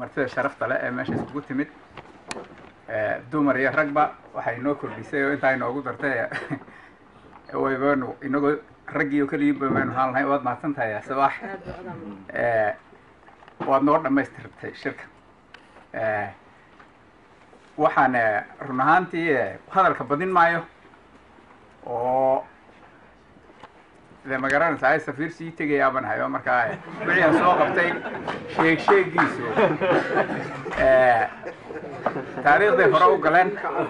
martida sharafta leh ee meesha isugu timid dumar iyo ragba waxay noo kordhisay oo intaa inoogu dartay waybaanu inagoo raggii oo keliya baynu ahaan lahayn waad mahadsan tahay sabaax waad noo dhammaystirtay shirka waxaan run ahaantii hadalka badin maayo oo de magaranaysa ay safiir sii tegaya baan hayo markaa wixii aan soo qabtay sheegiisu taariikhday hore u galeen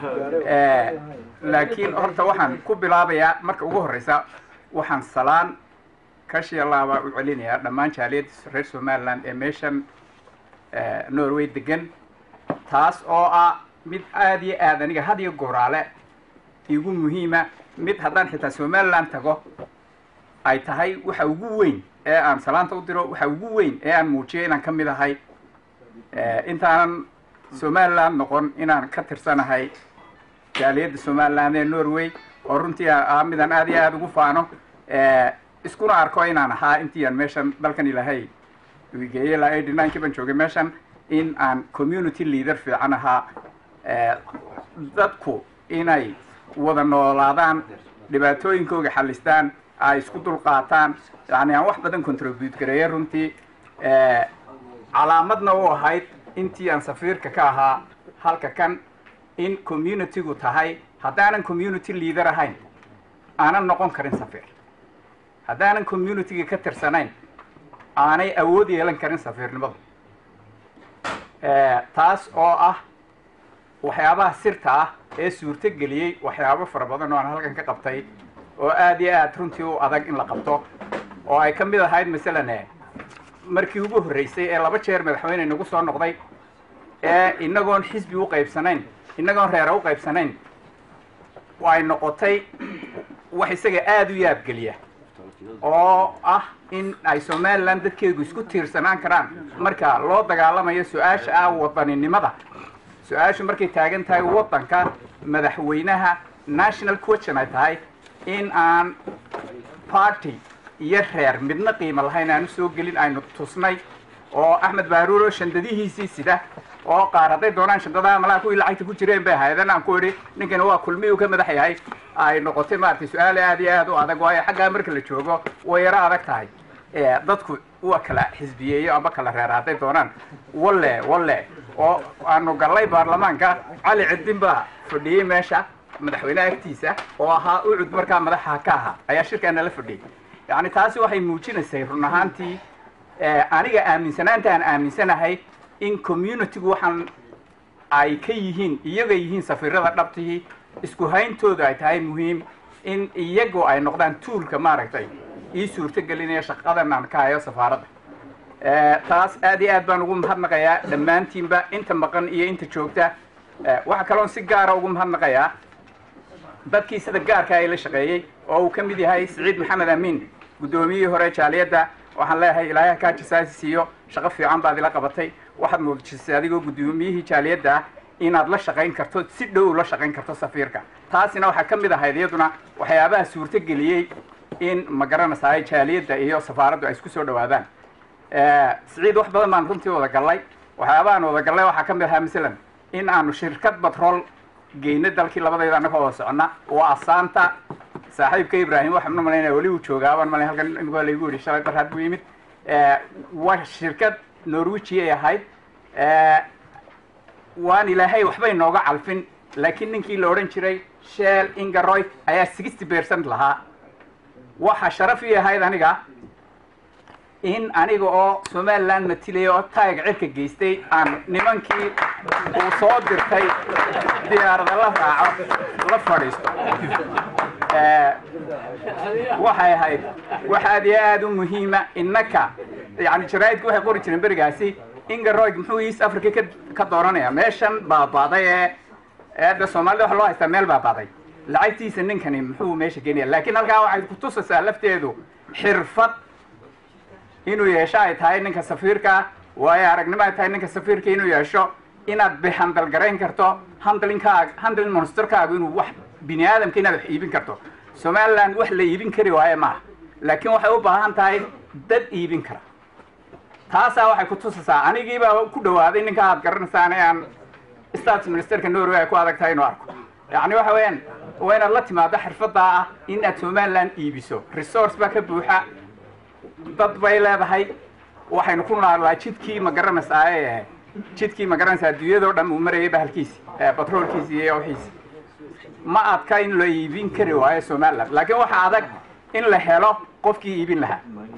laakiin horta waxaan ku bilaabayaa marka ugu horreysa waxaan salaan kashiya laaba u celinayaa dhammaan jaaliyadda reer somaliland ee meeshan norway degan taas oo ah mid aada iyo aad aniga had iyo gooraale igu muhiima mid haddaan xitaa somaliland tago ay tahay waxa ugu weyn ee aan salaanta u diro waxa ugu weyn ee aan muujiyo inaan ka mid ahay intaanan somaliland noqon inaan ka tirsanahay jaaliyadda somaliland ee norway oo runtii midaan aada iyo aada ugu faano iskuna arko inaan ahaa intii aan meeshan dalkan ilaahay geeyey ilaa 89 baan joogay meeshan in aan community leader fiican ahaa dadku inay wada noolaadaan dhibaatooyinkooga xalistaan ay isku dulqaataan yani aan wax badan contribute gareeya runtii calaamadna u ahayd intii aan safiirka ka ahaa halka kan in communitygu tahay haddaanan community leader ahayn aanan noqon karin safiir haddaanan communityga ka tirsanayn aanay awood yeelan karin safiirnimadu taas oo ah waxyaabaha sirta ah ee suurto geliyey waxyaabo fara badan oo aan halkan ka qabtay oo aada iyo aad runtii u adag in la qabto oo ay ka mid ahayd masalan markii ugu horreysay ee 2 jeer madaxweyne nagu soo noqday ee inagoon xisbi u qaybsanayn inagoon reera u qaybsanayn way noqotay wax isaga aada u yaabgeliya oo ah in ay somaliland dadkeedu isku tiirsanaan karaan marka loo dagaalamayo su-aasha ah wadaninimada su-aashu markay taagan tahay waddanka madaxweynaha national question ay tahay in aan party iyo reer midna qiimo lahayn aanu soo gelin aynu tusnay oo axmed baaruuro shandadihiisii sida oo qaar hadday doonaan shandadaha malaha kuwii lacagta ku jireen bay ahaydeen aan ku idhi ninkani waa kulmiyuu ka madax yahay ay noqotay maaragtay su-aal aada iyo aada u adag waayo xaggaa marka la joogo way yaro adag tahay dadku waa kala xisbiyeeyo ama kala reera hadday doonaan walle oo aanu gallay baarlamaanka cali ciddin baa fadhiyey meesha madaxweynaha agtiisa oo ahaa ucud markaa madaxa ka ahaa ayaa shirkaana la fadhiyey yani taasi waxay muujinaysay run ahaantii aniga aaminsanaanta aan aaminsanahay in communitygu waxaan ay ka yihiin iyaga yihiin safiirada dhabtihii isku hayntooda ay tahay muhiim in iyagu ay noqdaan tuulka maaragtay ii suurto gelinaya shaqadan aan ka hayo safaaradda taas aada iyo aad baan ugu mahadnaqayaa dhammaantiinba inta maqan iyo inta joogta waxaa kaloon si gaara ugu mahadnaqayaa dadkii sida gaarka ay la shaqeeyey oo uu ka mid yahay siciid maxamed amiin guddoomiyihii hore jaaliyadda waxaan leeyahay ilaahay kaa jisaasi siiyo shaqo fiican baad ila qabatay waxaad muujisay adigoo guddoomiyihii jaaliyadda ah inaad la shaqayn karto si dhow la shaqayn karto safiirka taasina waxaa ka mid ahayd iyaduna waxyaabaha suurto geliyey in ma garanaysaay jaaliyadda iyo safaaraddu ay isku soo dhawaadaan siciid wax badan baan runtii wada gallay waxyaabahaan wada gallay waxaa ka mid ahaa masalan in aanu shirkad batrool geyno dalkii labadayda annagoo wada soconna oo asaanta saaxiibka ibraahim waxaan u malaynaya weli uu joogaa baan malay halkan imika laygu yidhi shalay darhaad buu yimid waa shirkad norwiji ay ahayd waan ilaahay waxba inooga calfin laakiin ninkii la odhan jiray shell ingaroy ayaa 60% lahaa waxa sharaf ii ahayd aniga in aniga oo somaliland matilaya oo taayga cirka geystay aan nimankii uu soo dirtay diyaarada la raaco la fadhiisto waxay ahayd wax aada iyo aada u muhiima innaka yani jaraa'idku waxay qori jireen berigaasi ingaroy muxuu east africa ka dooranayaa meeshan baabaaday ee de soomaalida waxa loo haystaa meel baabaaday lacagtiisa ninkani muxuu meesha geenaya laakiin halkaa waxay ku tusaysaa lafteedu xirfad inuu yeesho ay tahay ninka safiirka waayo aragnimo ay tahay ninka safiirka inuu yeesho inaad bihandal garayn karto handling monsterkaagu inuu wax bini aadamka inaad wax iibin karto somaliland wax la iibin kari waayo maaha laakiin waxay u baahan tahay dad iibin kara taasaa waxay ku tusaysaa anigiibaa ku dhawaaday ninka aad garanaysaan aan state ministerka Norway ay ku adag tahay inuu arko yacni waxa weeyaan waa inaad la timaado xirfadda ah in aad Somaliland iibiso resource baa ka buuxa dad bay leedahay waxaynu ku noolaa jidkii ma garanaysaa jidkii ma garanaysaa adduunyadoo dhan uu marayay bahalkiisi batroolkiisi iyo wixiisi ma adka in la iibin kari waayo Somaliland laakiin waxa adag in la helo qofkii iibin lahaa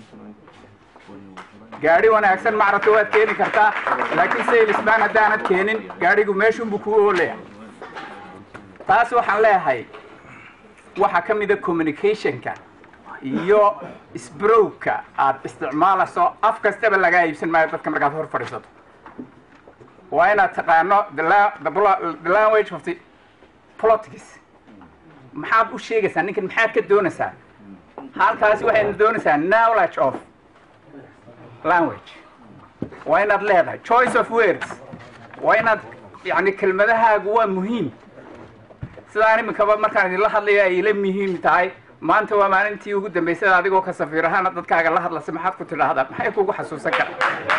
gaari wanaagsan macrata waad keeni kartaa laakiin salesman haddaanad keenin gaarigu meeshunbuu ku ooleeyahay taas waxaan leeyahay waxa ka mid ah communicationka iyo isbrowka aad isticmaalayso af kastaba laga iibsan maayo dadka markaad hor fadhiisato waa inaad taqaano the language of the politics maxaad u sheegaysaa ninkan maxaad ka doonaysaa halkaasi waxaynu doonaysaa knowledge of language waa inaad leedahay choice of words waa inaad yani kelmadahaagu waa muhiim sidaan iminkaba markaan idinla hadlayo ay la muhiim tahay maanta waa maalintii ugu dambaysay adigoo ka safiir ahaan dadkaaga la hadlaysa maxaad ku tidhaahdaa maxay kugu xasuusan karaa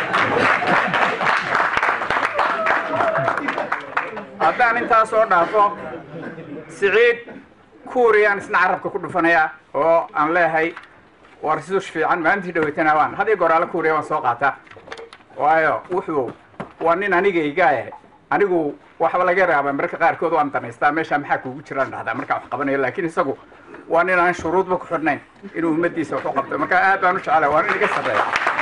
haddaan intaas oo dhaafo Siciid Kuuriyaan isna carabka ku dhufanaya oo aan leeyahay war sidoo fiican maalintii dhaweytana waan hadii goraala Kuuriya waan soo qaataa waayo wuxuu waa nin anigayga anigu waxba laga raabaa marka qaarkood waan daneystaa meesha maxaa kugu jiraan dhahdaa marka wax qabanayo laakiin isagu waa nin aan shuruudba ku xidhnayn inuu ummadiisa wax u qabto marka aad baan u jecelahay waa nin iga sareeya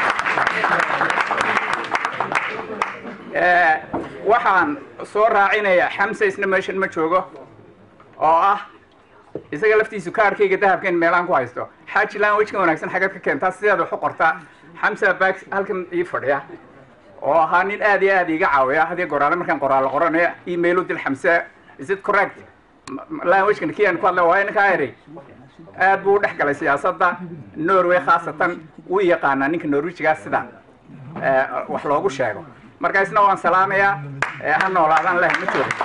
waxaan soo raacinayaa Xamse isna meeshan ma joogo oo ah isaga laftiisu kaarkayga dahabka in meelaan ku haysto xaaji language-ka wanaagsan xagad ka keentaa sidaad wax u qortaa Xamse baa halkan ii fadhiya oo ahaa nin aad iyo aad iga caawiya hadii goraale markaan qoraal qoranayo email u dil Xamse is it correct language-kan kiyaan ku hadlay waa in ka eray aad buu dhex galay siyaasadda Norway khaasatan uu yaqaana ninka Norwegiga sida wax loogu sheego marka isna waan salaamayaa ha noolaadaan leh ma joogo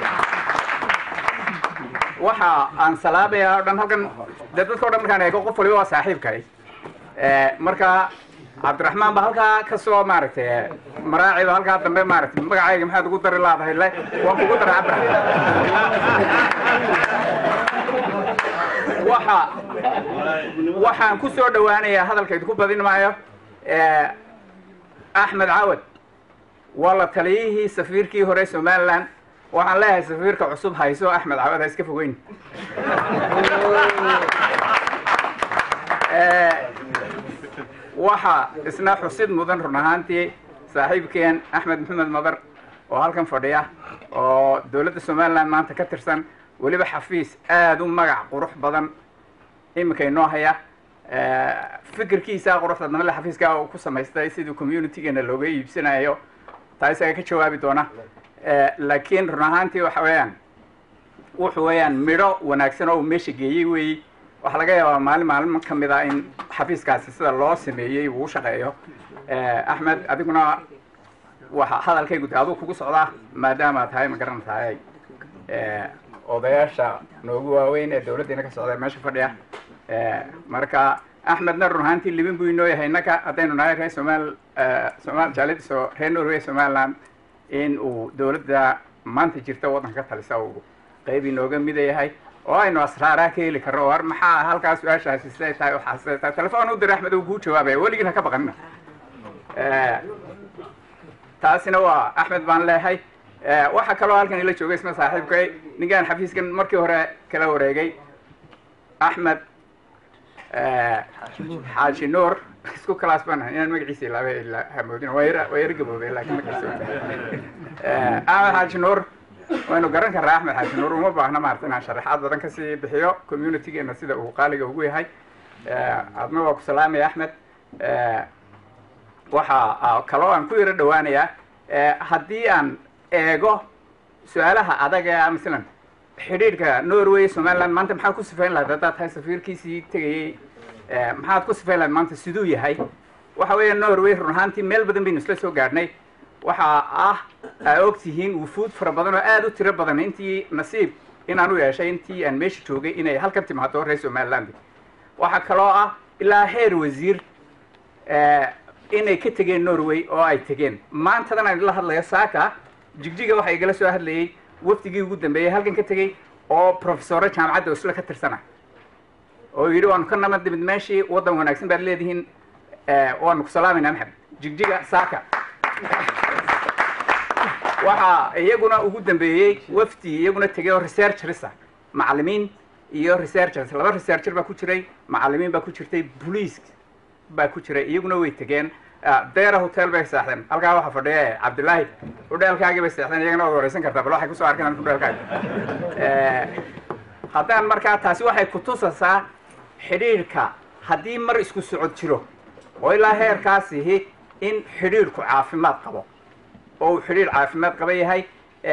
waxa aan salaamayaa dhan halkan dadka oo dhan markaan eego qof waliba waa saaxiibkay marka Cabdiraxmaan ba halka ka soo maaragtay maraaciba halka dambe maaragtay magacayga maxaad ugu dari laadahay le waan kugu daray Cabdiraxmaan waxaan ku soo dhawaanayaa hadalkaydu ku badin maayo Axmed Caawad wala taliyihii safiirkii hore Somaliland waxaan leeyahay safiirka cusub hayso Axmed Caawad ha iska fogeyn waxa isna xusid mudan run ahaantii saaxiibkeen Axmed Maxamed Madar oo halkan fadhiya oo dawladda Somaliland maanta ka tirsan waliba xafiis aad u magac qurux badan imika inoo haya fikirkiisa quruxda badan la xafiiska uu ku samaystay sidii community-gana looga iibsanayo taasaga ka jawaabi doona laakiin run ahaantii waxa weeyaan midho wanaagsan oo meesha geeyay weey waxa laga yaabaa maalin kamid ah in xafiiskaasi sida loo sameeyay uu shaqeeyo Axmed adiguna waxa hadalkaygu taadu kugu socdaa maadaama tahay ma garanaysaa odayaasha noogu waaweyn ee dawladdeena ka socday meesha fadhiya marka Axmedna run ahaantii libin buu inoo yahay innaka haddaynu nahay reer Soomaal jaaladiiso reer Norway Somaliland in uu dawladda maanta jirta waddanka ka talisa uu qayb inooga mid yahay oo aynu asraaraa ka heli karno war maxaa halkaas su'aashaasi siday tahay waxa siday tahay telefoon u diray Axmed uu ku jawaabay weligiina ka baqanina taasina waa Axmed baan leeyahay waxa kale oo halkan ila joogay isma saaxiibkay ninkan xafiiskan markii hore kala wareegay Axmed Xaaji Nuur isku kalaas baan inaan magaciisa ilaa hamoodin way gaboobay laakiin magaciisa Axmed Xaaji Nuur waanu garan karaa Axmed Xaaji Nuur uma baahna maartay inaan sharaxaad badan ka sii bixiyo community-geena sida uu qaaliga ugu yahay adna waa ku salaamay Axmed waxa kaloo aan ku yara dhawaanayaa haddii aan eego su'aalaha adag ee misalan xiriirka Norway Somaliland maanta maxaa ku sifayn lahayd haddaad tahay safiirkiisii tegayay maxaad ku sifayn lahayd maanta siduu yahay waxa weeye Norway run ahaantii meel badan baynu isla soo gaadhnay waxa ogtihiin wufuud fara badan oo aad u tiro badan intii nasiib inaan u yeeshay intii aan meesha joogay inay halkan timaado reer Somaliland waxa kaloo ilaa heer wasiir inay ka tegeen Norway oo ay tegeen maantadan aan la hadlayo saaka jigjiga waxa igala soo hadlayay wafdigii ugu dambeeyay halkan ka tegay oo professor jaamacadda Oslo ka tirsana oo yiri waan ka namad dibad meeshii wadan wanaagsan baad leedihiin waan ku salaamayna maxamed jigjiga saaka waxa iyaguna ugu dambeeyay wafdi iyaguna tegay oo researchers macallimiin iyo researchers laba researcher baa ku jiray macallimiin baa ku jirtay police baa ku jiray iyaguna way tegeen Deera hotel bay saaxdeen halka waxa fadhiya Cabdullaahi hotelkaaga bay saaxdeen iyagana wada wareysan kartaa bal waxay ku soo arkeen hotelkaaga haddaan markaa taasi waxay ku tusaysaa xiriirka haddii mar isku socod jiro oo ilaa heerkaasi in xiriirku caafimaad qabo oo xiriir caafimaad qaba yahay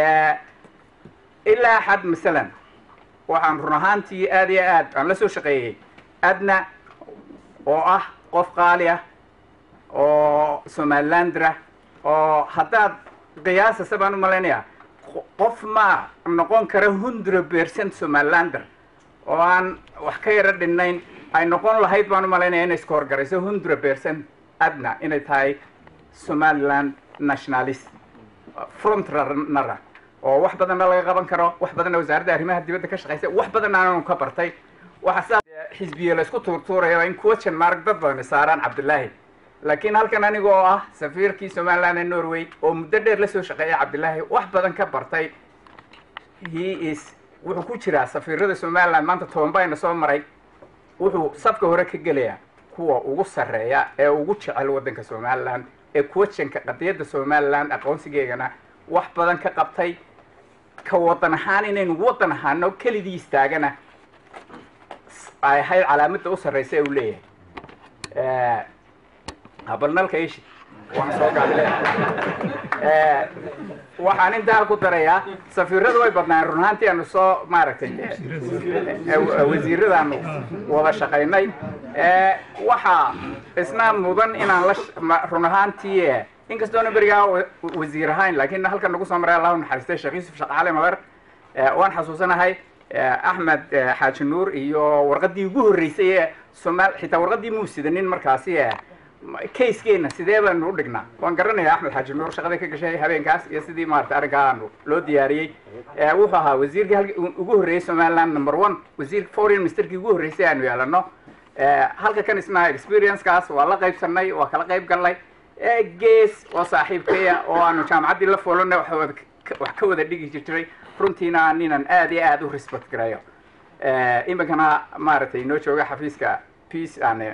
ilaa xad misalan waxaan run ahaantii aad iyo aad aan la soo shaqeeyay adna oo ah qof qaali ah oo Somalilandra oo haddaad qiyaasa sabaan u malaynayaa qof ma noqon kara 100% Somalilander oo aan wax ka yara dhinayn ay noqon lahayd baan u malaynayaa inay iska horgarayso 100% adna inay tahay Somaliland nationalist front runner oo wax badan laga qaban karo wax badan wasaaradda arrimaha dibadda ka shaqeysa wax badan aan ka bartay waxa xisbiye la isku tuurtuurayo in question mark dad badan saaraan Cabdullaahi laakiin halkan aniga oo ah safiirkii Somaliland ee Norway oo muddo dheer la soo shaqeeyay Cabdullaahi wax badan ka bartay wuxuu ku jiraa safiirada Somaliland maanta toonbayna soo maray wuxuu safka hore ka gelayaa kuwa ugu sareeya ee ugu jecel wadanka Somaliland ee questionka qadiyadda Somaliland aqoonsigeegana wax badan ka qabtay ka wadan ahaan inaynu wadan ahaano kelidii istaagana ay hay calaamadda u sarreysay u leeyahay habalnalka ishi waan soo gaadlay waxaan intaa ku darayaa safiiradu way badnaan run ahaantii aanu soo maaragtay wasiiradaanu wada shaqaynay waxa isna mudan inaan la run ahaantii inkastoo berigaa wasiir ahayn laakiin halkan nagu soo maray Allahu naxariistay Sheekh Yuusuf Shaqaale Madar waan xasuusanahay Ahmed Xaaji Nuur iyo warqadii ugu horeysay ee Soomaal xitaa warqadii muusidanin markaasi case-keena sidee baan u dhignaa waan garanayaa Ahmed Xaaji Nuur shaqada ka gashay habeenkaas iyo sidii maarta arrinkaan loo diyaariyay wuxuu ahaa wasiirkii ugu horeeyay Somaliland number 1 wasiir foreign ministerkii ugu horeysay aanu yeelano halka kan isna experience kaas waa la qaybsanay waa kala qayb galnay gees oo saaxiibkaya oo aanu jaamacaddii la foolonay wax ka wada dhigi jiray runtiina ninaan aad iyo aad u respect gareeyo imankana maaragtay inoo jooga xafiiska peace and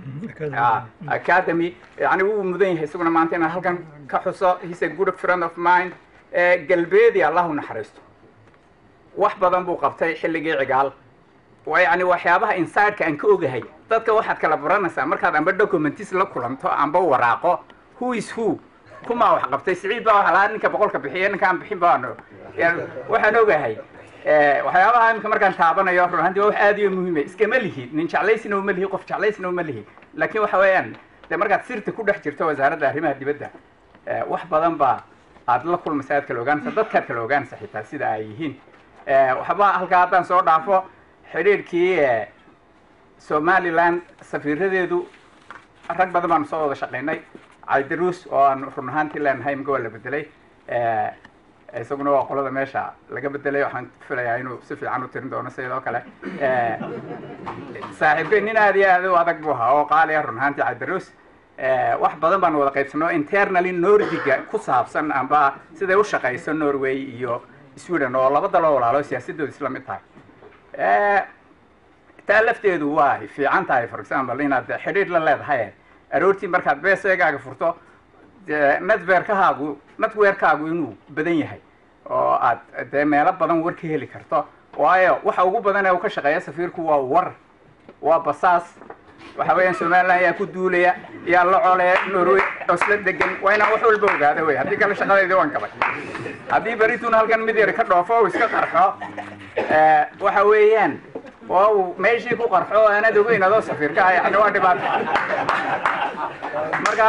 academy yani wuu mudan yahay isaguna maanta inaan halkan ka xuso he's a good friend of mine galbeedii Allahu naxariisto wax badan buu qabtay xilligii cigaal يعني waxyaabaha inside-ka aan ka ogahay dadka waxaad kala baranaysaa markaad amba documents la kulanto amba waraaqo who is who kuma wax qabtay Siciid baa waxa la ninka boqolka bixiye ninka aan bixin baano waxaan ogahay waxyaabaha imka markaan taabanayo runtii wax aad iyo muhiim ah iska malihi nin jeclaysin oo malihi qof jeclaysin oo malihi laakiin waxa weeyaan markaad sirta ku dhex jirto wasaaradda arrimaha dibadda wax badan baa aad la kulmaysaa kala ogaanaysaa dadka kala ogaanaysaa xitaa sida ay yihiin waxba halka haddaan soo dhaafo xiriirkii Somaliland safiiradeedu rag badan baan soo wada shaqeynay Cabdiruus oo aan run ahaantii leenahay imka wala bedelay isaguna waa qolada meesha laga bedelay waxaan filayaa inuu si fiican u tirin doono sidoo kale saaxiibkeen nin aad iyo aad u adag buu ahaa oo qaali ah run ahaantii Cabdiruus wax badan baan wada qaybsano internally Nordiga ku saabsan amba sida u shaqeyso Norway iyo Sweden oo laba dal oo walaalo siyaasadooda isla mid tahay taalafteedu waa fiican tahay for example inaad xiriir la leedahay aroortii markaad beesayga furto network-kaagu inuu badan yahay oo aad meelo badan war ka heli karto waayo waxa ugu badan ee uu ka shaqeeyo safiirku waa basaas waxa weeyaan Somaliland ayaa ku duulaya yaa la coleey Norway Oslo degan wayna wax walba ogaada way hadii kala shaqadeeda waan qabay hadii barituna halkan mid yar ka dhoofo iska qarxo waxa weeyaan oo meeshii ku qarxo ana dogeyn adoo safiirka ay yani waa dhibaato marka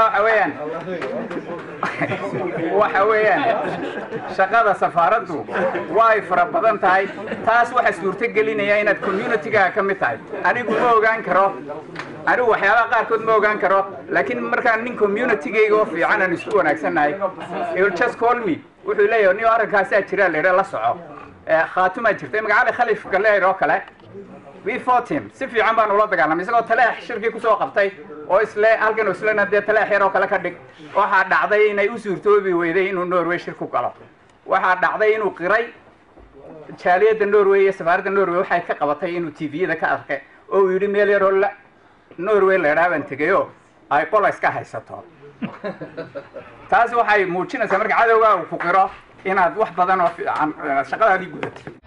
waxa weeyaan shaqada safaaraddu way fara badan tahay taas waxa suurta gelinaya inaad community-ga ka mid tahay anigu ma ogaan karo anigu waxyaabaha qaarkood ma ogaan karo laakiin markaan nin communitygayga oo fiican aan isku wanaagsannahay he will just call me wuxuu leeyahay nin arrinkaasaa jira leeyahay la soco khaatuma jirtay magacaale khalif galeer oo kale we fought him si fiican baan ula dagaalamay isagoo taleex shirkii kusoo qabtay oo isle halkan islena dee taleex yar oo kale ka dhig waxaa dhacday inay u suurtoobi weyday inuu Norway shir ku galo waxaa dhacday inuu qiray jaaliyadda Norway iyo safaaradda Norway waxay ka qabatay inuu TV-da ka arkay oo uu yidhi meel yar oo Norway la yidhaahdan tegayo ay qola iska haysato taas waxay muujinaysaa marka cadowga uu ku qiro inaad wax badan oo fiican shaqadaadii gudatay